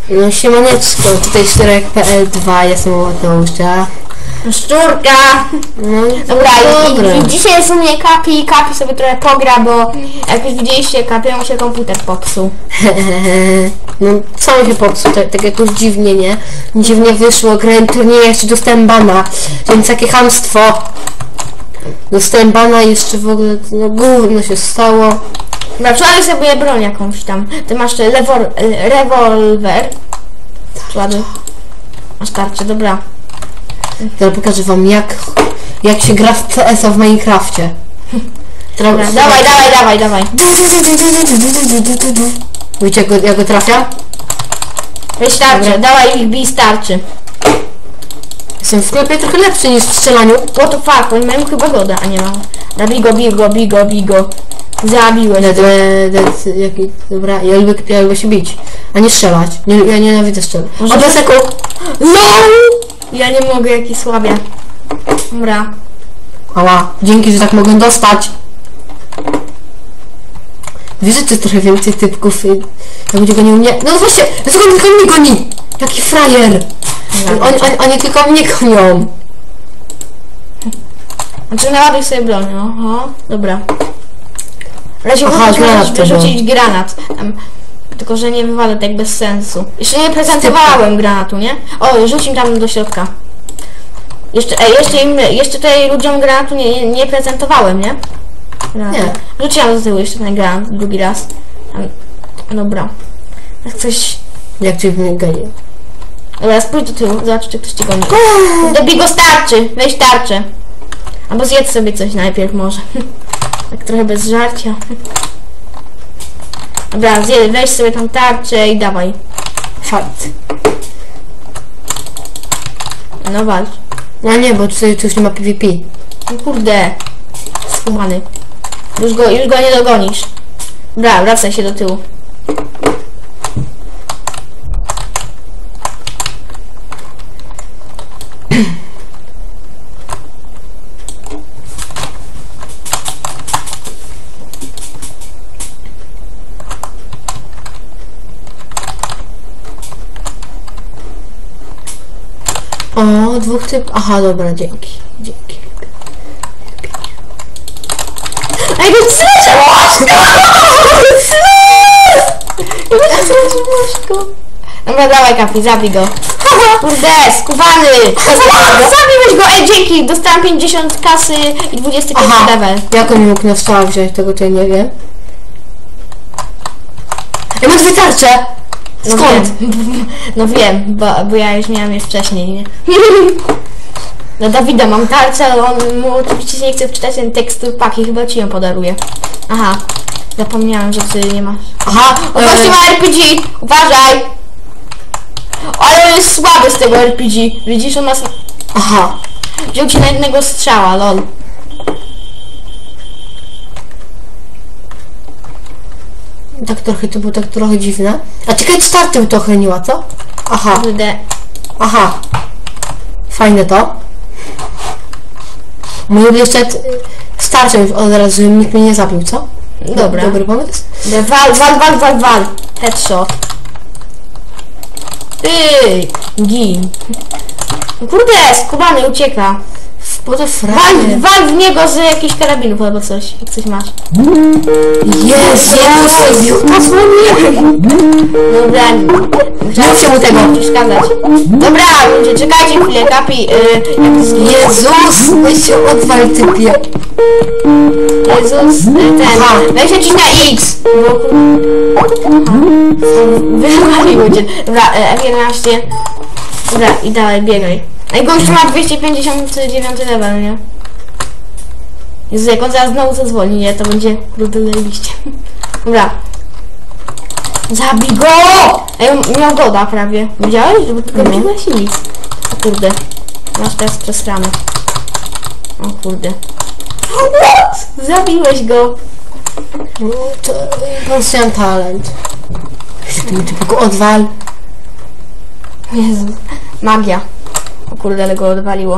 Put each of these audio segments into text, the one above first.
No siemaneczko, tutaj Szczurek.pl2, jestem Mateuszka. Szczurka! No, dobra, dobra. i dzisiaj są mnie Kapi sobie trochę pogra, bo jak już widzieliście, Kapiemu się komputer popsuł. No co mi się popsuł, tak jakoś dziwnie, nie? Dziwnie wyszło, grałem turnieje, jeszcze dostałem bana, więc takie chamstwo. Dostałem bana i jeszcze w ogóle, no gówno się stało. Dobra, przeładuj sobie broń jakąś tam. Ty masz rewolwer. Przeładuj. Masz tarczę, dobra. Teraz pokażę wam jak się gra w CS-a w Minecrafcie. Dobra, dawaj. Wiecie jak go trafia? Weź tarczę, dawaj ich bij z tarczy. Jestem w sklepie trochę lepszy niż w strzelaniu. What the fuck, oni mają chyba godę, a nie mam. Bij go. Zabiłeś. Dobra, ja lubię się bić, a nie strzelać. Ja nienawidzę strzelać. Może Obeseku! LOL! Ja nie mogę, jaki słabia. Dobra. Ała, dzięki, że tak mogę dostać. Wiesz, że to trochę więcej typków. Jak będzie gonił mnie. No właśnie, dlaczego on tylko mnie goni? Jaki frajer! Oni tylko mnie gonią. Znaczy naładuj sobie broń, oho, dobra. Lesiu, granat wyrzucić granat. Tylko, że nie wywalę tak bez sensu. Jeszcze nie prezentowałem granatu, nie? O, rzuć im tam do środka. Jeszcze tutaj ludziom granatu nie prezentowałem, nie? Granatu. Nie. Rzuciłam do tyłu jeszcze ten granat drugi raz. Dobra. Jak coś... Jak cię mnie goni. Dobra, spójrz do tyłu, zobacz, czy ktoś cię goni. Dobij go z tarczy, weź tarczę. Albo zjedz sobie coś najpierw może. Tak trochę bez żarcia. Dobra, weź sobie tam tarczę i dawaj. Fight. No walcz. No nie, bo tutaj już nie ma PvP. No kurde. Schumany. Już go nie dogonisz. Dobra, wracaj się do tyłu. O, dwóch typ... Aha, dobra, dzięki. Ej, no zleciał łóżko! Dobra, dawaj Kapi, zabij go. Kurde, skubany! Zabiłeś go! Ej, dzięki! Dostałam 50 kasy i 25 level. Jak on mógł na strzał wziąć? Tego to ja nie wiem. Ja mam dwie tarcze! Skąd? No wiem, bo ja już miałam je wcześniej, nie? No Dawida, mam tarczę, ale on mu oczywiście nie chce wczytać ten tekstur paki, chyba ci ją podaruje. Aha, zapomniałam, że ty nie masz. Aha, Gościu ma RPG! Uważaj! Ale on jest słaby z tego RPG. Widzisz, on ma... Aha. Wziął ci na jednego strzała, lol. Tak trochę, to było tak trochę dziwne. A czekaj, startem to chroniła, co? Aha. Kurde. Aha. Fajne to. Mój jeszcze starczę już od razu, żeby nikt mnie nie zabił, co? Dobra. Dobry pomysł. Wal. Headshot. Gin. Kurde, skubany ucieka. Bo to frajer. Wal w niego z jakichś karabinów albo coś, jak coś masz. Jezus! Dobra, Mówcie mu tego. przeszkadzać. Dobra, ludzie, czekajcie chwilę, Kapi. Jezus! Weź się odwal, typie. Jezus, Aha. weź się na X. Wywaliło cię. Dobra, F11. Dobra, i dalej, biegaj. Ej, gościu ma 259 level, nie? Jezu, jak on zaraz znowu zadzwoni, nie? To będzie kurde zajebiście. Dobra. Zabij go! Ej, on miał goda prawie. Widziałeś? Bo tylko przyglasi nic. O kurde. Masz teraz przesramy. O kurde. What? Zabiłeś go! No, to mam talent. Ty mi tylko odwal. Jezu. Magia. O kurde, ale go odwaliło.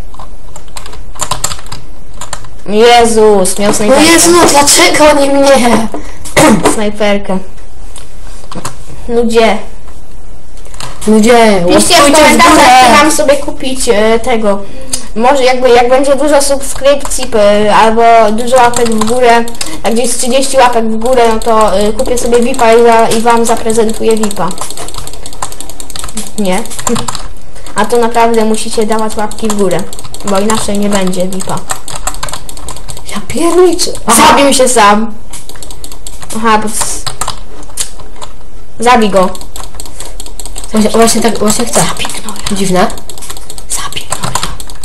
Jezus, miał O snajperkę. Jezu, dlaczego nie mnie? Snajperkę. Ludzie. Ludzie, Piszcie w łapkujcie w komentarzach, górę. czy mam sobie kupić tego. Może jak będzie dużo subskrypcji albo dużo łapek w górę, jak gdzieś 30 łapek w górę, no to kupię sobie VIPa i wam zaprezentuję VIPa. Nie? A to naprawdę musicie dawać łapki w górę, bo inaczej nie będzie VIPa. Ja pierniczę. Zabił się sam. Aha, bo... Zabij go. Właśnie tak, właśnie chcę. Dziwne. Zabij gnoja.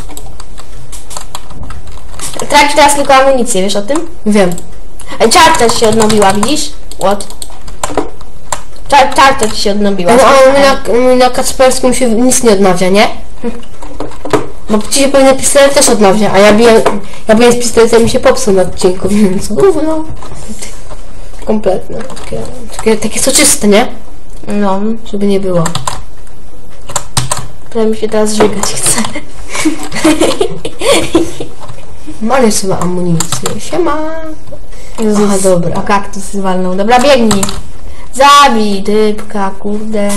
Traci teraz tylko amunicję, wiesz o tym? Wiem. Czar też się odnowiła, widzisz? What? Czar też się odnowiła. No ale na Kacperskim się nic nie odnawia, nie? Bo ci się powinien pistolet też odnawia, a ja biję z pistoletem i się popsuł na odcinku, więc no. Kompletne. Takie soczyste, nie? No, Żeby nie było. to mi się teraz żygać chce. Mam jeszcze amunicję. Siema. Aha, dobra. O, kaktus walnął. Dobra, biegnij. Zabij typka, kurde.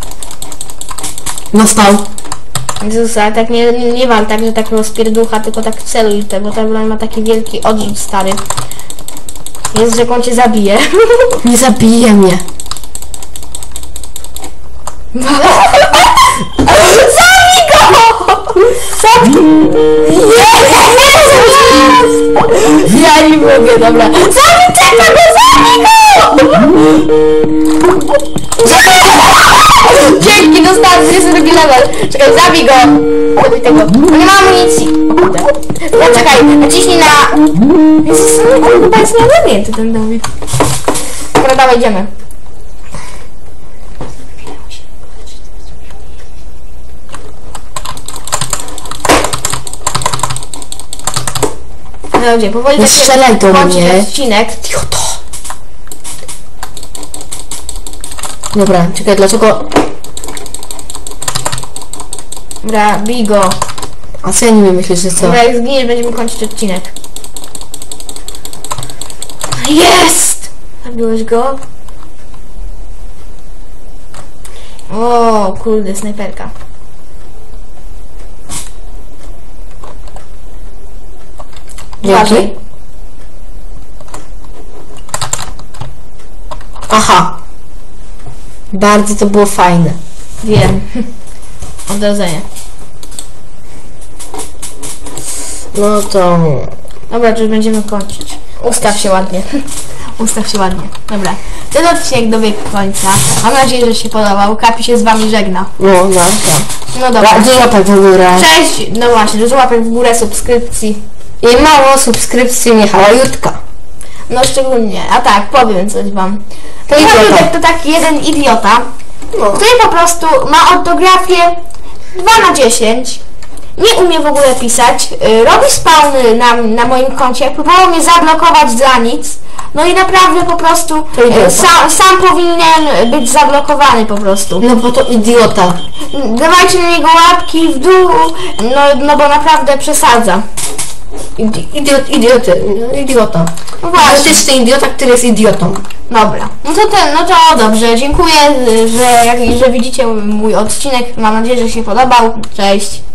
Dostał. Jezus, ale tak nie wal tak, że tak rozpierducha, tylko tak celuj te, bo ta broń ma taki wielki odrzut stary. Jest, że on cię zabije. Nie zabije mnie. Zabij go! Ja nie mogę, dobra. Zabij typa, Dzięki, dostałem 22 level. Czekaj, zabij go. Zabij tego. Nie ma amunicji. O kurde. No czekaj, naciśnij na... Jezus, no chyba jest nieogarnięty ten Dawid. Dobra, dawaj, idziemy. No gdzie, powoli Nie tak się strzelaj do kończy mnie. odcinek. Idioto. Dobra, czekaj, dlaczego... Dobra, bij go. A co ja nie wiem, myślisz, że co? Dobra, jak zginiesz, będziemy kończyć odcinek. Jest! Zabiłeś go? O, kurde, snajperka. Dzięki. Aha. Bardzo to było fajne. Wiem. Odrodzenie. No to... Dobra, to już będziemy kończyć. Ustaw się ładnie. Ustaw się ładnie. Dobra. Ten odcinek dobiegł końca. Mam nadzieję, że się podobał. Kapi się z wami żegna. No, no, tak. No dobra. Dzień łapek w górę. Cześć! No właśnie, dużo łapek w górę, subskrypcji. I mało subskrypcji Michała Jutka. No szczególnie. A tak, powiem coś wam. To Michał idiota. Jutek to taki jeden idiota, No. który po prostu ma ortografię 2 na 10. Nie umie w ogóle pisać. Robi spawny na moim koncie. Próbował mnie zablokować za nic. No i naprawdę po prostu To idiota. sam powinien być zablokowany po prostu. No bo to idiota. Dawajcie na niego łapki w dół, no bo naprawdę przesadza. Idiota. No właśnie. Idiotyczny idiota, który jest idiotą. Dobra. No to dobrze. Dziękuję, że widzicie mój odcinek. Mam nadzieję, że się podobał. Cześć.